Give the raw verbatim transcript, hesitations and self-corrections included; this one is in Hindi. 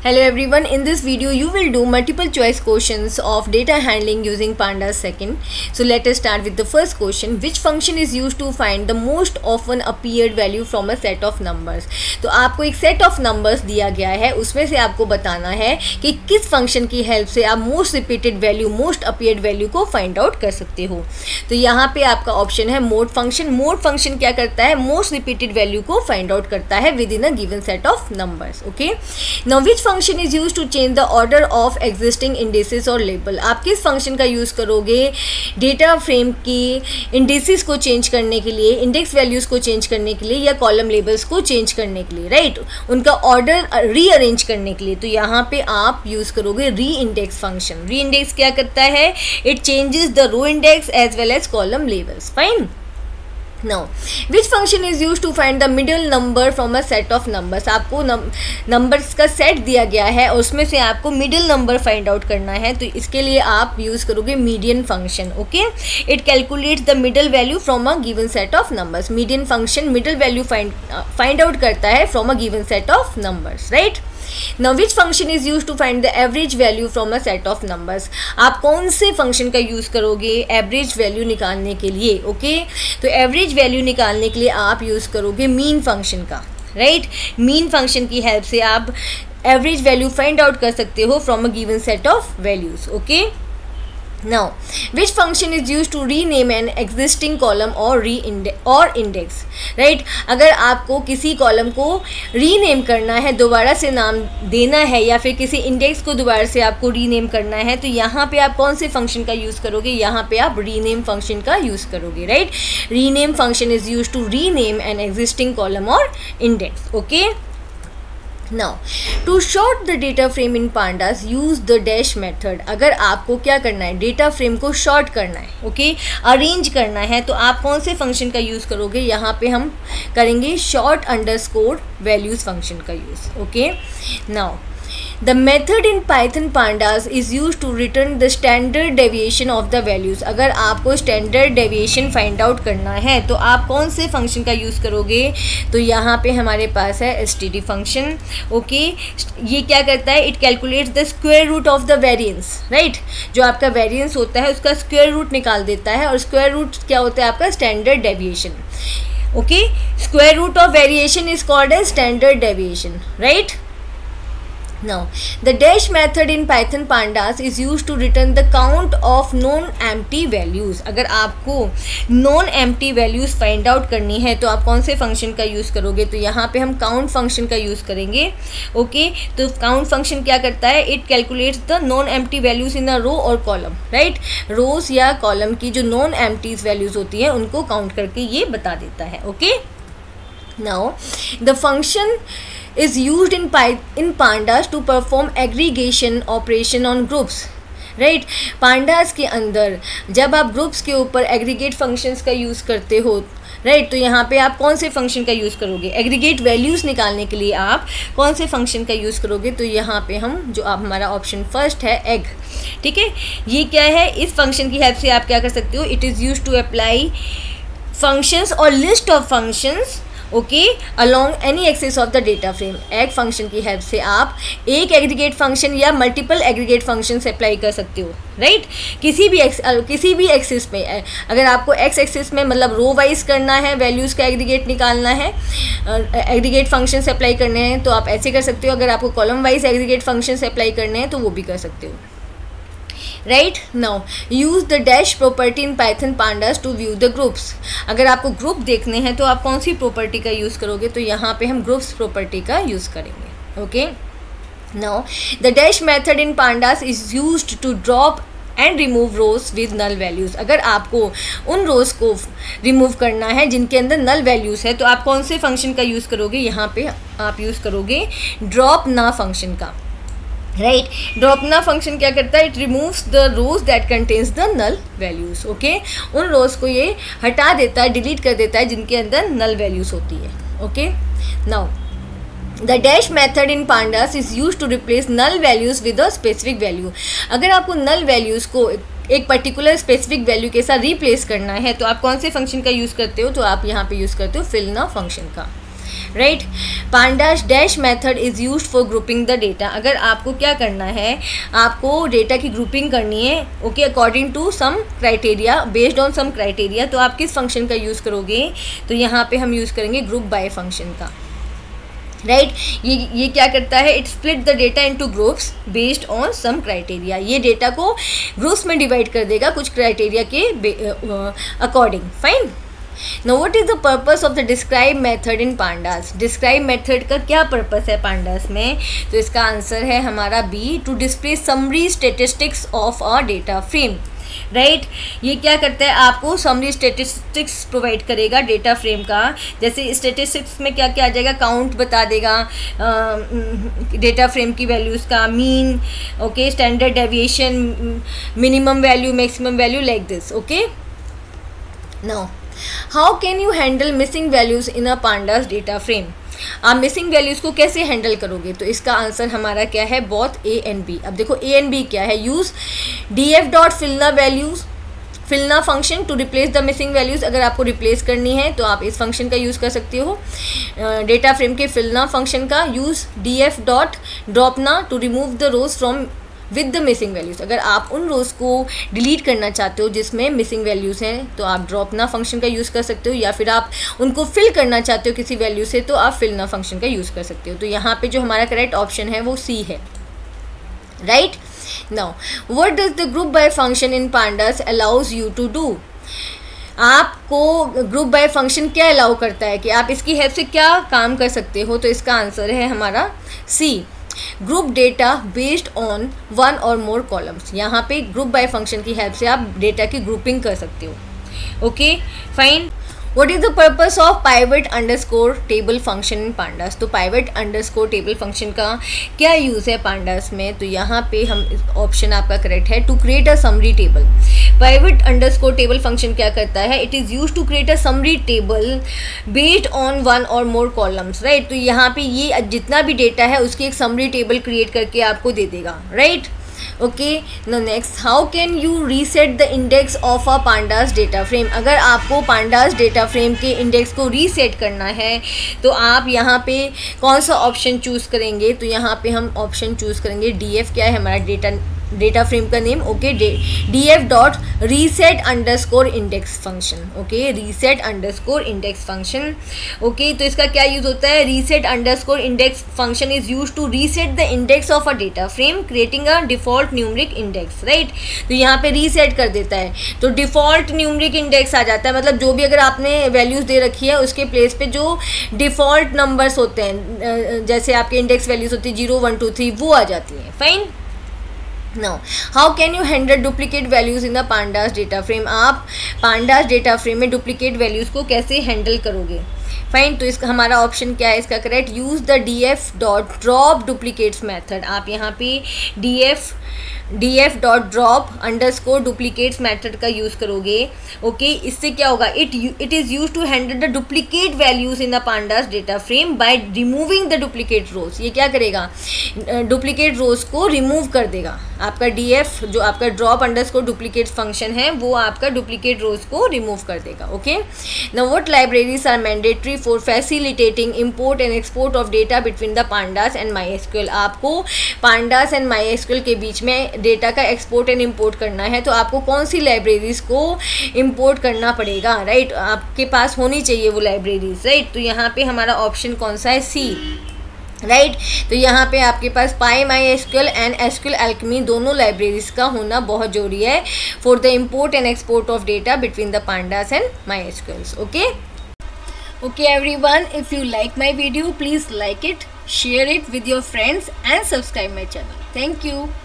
Hello everyone, in this video you will do multiple choice questions of data handling using pandas second. So let us start with the first question. Which function is used to find the most often appeared value from a set of numbers? तो आपको एक set of numbers दिया गया है, उसमें से आपको बताना है कि किस function की help से आप most repeated value, most appeared value को find out कर सकते हो. तो यहाँ पे आपका option है mode function. Mode function क्या करता है? Most repeated value को find out करता है within a given set of numbers. Okay. Now which function is used to change the order of existing indices or label? आप किस function का use करोगे data frame की indices को change करने के लिए, index values को change करने के लिए या column labels को change करने के लिए, right? उनका order rearrange करने के लिए. तो यहाँ पे आप use करोगे reindex function. Reindex क्या करता है? It changes the row index as well as column labels. Fine. Now, which function is used to find the middle number from a set of numbers? आपको numbers का set दिया गया है और उसमें से आपको middle number find out करना है, तो इसके लिए आप use करोगे median function. Okay? It calculates the middle value from a given set of numbers. Median function middle value find uh, find out करता है from a given set of numbers, right? Now which function is used to find the average value from a set of numbers? आप कौन से function का use करोगे average value निकालने के लिए? Okay okay? तो average value निकालने के लिए आप use करोगे mean function का, right? mean function की help से आप average value find out कर सकते हो from a given set of values. okay? Now, which function is used to rename an existing column or re-index or index? Right? अगर आपको किसी column को rename करना है, दोबारा से नाम देना है या फिर किसी index को दोबारा से आपको rename करना है, तो यहाँ पे आप कौन से function का use करोगे? यहाँ पे आप rename function का use करोगे, right? Rename function is used to rename an existing column or index. Okay? Now, to sort the data frame in pandas, use the dash method. अगर आपको क्या करना है, data frame को sort करना है, ओके okay? arrange करना है, तो आप कौन से function का use करोगे? यहाँ पे हम करेंगे sort underscore values function का use. Okay okay? Now, the method in Python pandas is used to return the standard deviation of the values. अगर आपको standard deviation find out करना है तो आप कौन से function का use करोगे? तो यहाँ पे हमारे पास है std function. Okay okay? ये क्या करता है? It calculates the square root of the variance, right? जो आपका variance होता है उसका square root निकाल देता है और square root क्या होता है? आपका standard deviation. Okay okay? Square root of variation is called as standard deviation, right? Now, the dash method in Python pandas is used to return the count of non-empty values. अगर आपको non-empty values find out करनी है तो आप कौन से function का use करोगे? तो यहाँ पे हम count function का use करेंगे. Okay okay? तो count function क्या करता है? It calculates the non-empty values in a row or column, right? rows या column की जो non-empty values होती है उनको count करके ये बता देता है. Okay okay? Now, the function is used in in pandas to perform aggregation operation on groups, right? pandas के अंदर जब आप groups के ऊपर aggregate functions का use करते हो, right? तो यहाँ पे आप कौन से function का use करोगे? aggregate values निकालने के लिए आप कौन से function का use करोगे? तो यहाँ पे हम जो आप हमारा option first है egg, ठीक है? ये क्या है? इस function की help से आप क्या कर सकते हो? It is used to apply functions or list of functions okay along any axis of the data frame. Agg function की हेल्प से आप एक एग्रीगेट फंक्शन या मल्टीपल एग्रीगेट फंक्शन से अप्लाई कर सकते हो, राइट right? किसी भी एक्स किसी भी एक्सिस में अगर आपको एक्स एक्सिस में मतलब रो वाइज करना है, वैल्यूज़ का एग्रीगेट निकालना है, एग्रीगेट फंक्शन से अप्लाई करने हैं तो आप ऐसे कर सकते हो. अगर आपको कॉलम वाइज एग्रीगेट फंक्शन से अप्लाई करने हैं तो वो भी कर सकते हो. Right now use the dash property in Python pandas to view the groups. अगर आपको ग्रुप देखने हैं तो आप कौन सी प्रॉपर्टी का यूज़ करोगे? तो यहाँ पे हम ग्रुप्स प्रॉपर्टी का यूज़ करेंगे. Okay now the dash method in pandas is used to drop and remove rows with null values. अगर आपको उन रोज़ को रिमूव करना है जिनके अंदर नल वैल्यूज़ है तो आप कौन से फंक्शन का यूज़ करोगे? यहाँ पे आप यूज़ करोगे ड्रॉप ना फंक्शन का, राइट? ड्रॉप ना फंक्शन क्या करता है? It removes the rows that contains the null values. Okay उन रोज को ये हटा देता है, डिलीट कर देता है जिनके अंदर नल वैल्यूज़ होती है. Okay now the dash method in pandas is use to replace null values with a specific value. अगर आपको नल वैल्यूज़ को एक पर्टिकुलर स्पेसिफिक वैल्यू के साथ रिप्लेस करना है तो आप कौन से फंक्शन का यूज़ करते हो? तो आप यहाँ पे यूज़ करते हो फिल ना फंक्शन का, right. Pandas dash method is used for grouping the data. अगर आपको क्या करना है, आपको डेटा की ग्रुपिंग करनी है, okay, according to some criteria, based on some criteria, तो आप किस फंक्शन का यूज़ करोगे, तो यहाँ पे हम यूज़ करेंगे ग्रुप बाय फंक्शन का, राइट right? ये ये क्या करता है, it split the data into groups based on some criteria. ये डेटा को ग्रुप्स में डिवाइड कर देगा कुछ क्राइटेरिया के according, fine. Now what is the purpose of the describe method in pandas. Describe method का क्या पर्पस है पांडास में, तो इसका आंसर है हमारा B, to display summary statistics of a data frame, right right? ये क्या करता है, आपको समरी स्टेटिस्टिक्स प्रोवाइड करेगा डेटा फ्रेम का। जैसे स्टेटिस्टिक्स में क्या क्या आ जाएगा, काउंट बता देगा डेटा फ्रेम की वैल्यूज़ का, mean, okay, standard deviation, minimum value, maximum value, like this, okay. Now how can you handle missing values in a pandas data frame. आप मिसिंग वैल्यूज़ को कैसे हैंडल करोगे, तो इसका आंसर हमारा क्या है, बोथ ए एंड बी। अब देखो ए एंड बी क्या है, use D F dot fillna values, fillna function to replace the missing values. अगर आपको रिप्लेस करनी है तो आप इस फंक्शन का यूज़ कर सकते हो, डेटा फ्रेम के फिलना फंक्शन का। Use D F dot dropna to remove the rows from with the missing values. अगर आप उन रोज़ को डिलीट करना चाहते हो जिसमें मिसिंग वैल्यूज़ हैं, तो आप ड्रॉपना फंक्शन का यूज़ कर सकते हो, या फिर आप उनको फिल करना चाहते हो किसी वैल्यू से, तो आप फिलना फंक्शन का यूज़ कर सकते हो। तो यहाँ पे जो हमारा करेक्ट ऑप्शन है वो सी है, right. Now what does the group by function in pandas allows you to do. आपको ग्रुप बाय फंक्शन क्या अलाउ करता है कि आप इसकी हेल्प से क्या काम कर सकते हो, तो इसका आंसर है हमारा C, group data based on one or more columns. यहाँ पे ग्रुप बाय फंक्शन की हेल्प से आप डेटा की ग्रुपिंग कर सकते हो, okay, fine. What is the purpose of pivot underscore table function in pandas. तो पाइवेट अंडरस्कोर टेबल फंक्शन का क्या यूज़ है पांडास में, तो यहाँ पे हम ऑप्शन आपका करेक्ट है, to create a summary table. Pivot underscore table function क्या करता है, it is use to create a summary table based on one or more columns, right. तो यहाँ पे ये जितना भी डेटा है उसकी एक समरी टेबल क्रिएट करके आपको दे देगा, right, okay. No next, how can you reset the index of a pandas data frame. अगर आपको पांडास डेटा फ्रेम के इंडेक्स को रीसेट करना है तो आप यहाँ पे कौन सा ऑप्शन चूज़ करेंगे, तो यहाँ पे हम ऑप्शन चूज़ करेंगे डी एफ, क्या है हमारा डेटा डेटा फ्रेम का name, okay, D F dot reset underscore index function, okay, reset underscore index function, okay. तो इसका क्या यूज़ होता है, reset underscore index function is use to reset the index of a data frame creating a default numeric index, right. तो यहाँ पे रीसेट कर देता है तो डिफॉल्ट न्यूमरिक इंडेक्स आ जाता है, मतलब जो भी अगर आपने वैल्यूज़ दे रखी है उसके प्लेस पे जो डिफॉल्ट नंबर्स होते हैं, जैसे आपके इंडेक्स वैल्यूज़ होती है जीरो वन टू थ्री, वो आ जाती हैं, fine. Now, how can you handle duplicate values in the pandas data frame। आप pandas data frame में duplicate values को कैसे हैंडल करोगे, फाइन। तो इसका हमारा ऑप्शन क्या है, इसका correct, use the D F dot drop duplicates method. आप यहाँ पे D F D F dot drop underscore duplicates method का यूज़ करोगे, ओके। इससे क्या होगा, it it is use to handle the duplicate values in the pandas data frame by removing the duplicate rows. ये क्या करेगा, डुप्लीकेट रोज को रिमूव कर देगा। आपका डी एफ जो आपका drop underscore duplicate function है वो आपका डुप्लीकेट रोज को रिमूव कर देगा, okay. Now what libraries are mandatory for facilitating import and export of data between the pandas and MySQL. आपको पांडास एंड माई एसक्यूएल के बीच में डेटा का एक्सपोर्ट एंड इंपोर्ट करना है, तो आपको कौन सी लाइब्रेरीज को इंपोर्ट करना पड़ेगा, राइट। आपके पास होनी चाहिए वो लाइब्रेरीज, राइट। तो यहाँ पे हमारा ऑप्शन कौन सा है, सी, राइट right? तो यहाँ पे आपके पास PyMySQL and SQLAlchemy दोनों लाइब्रेरीज का होना बहुत जरूरी है for the import and export of data between the pandas and MySQLs, okay. Okay everyone, if you like my video, please like it, share it with your friends and subscribe my channel. Thank you.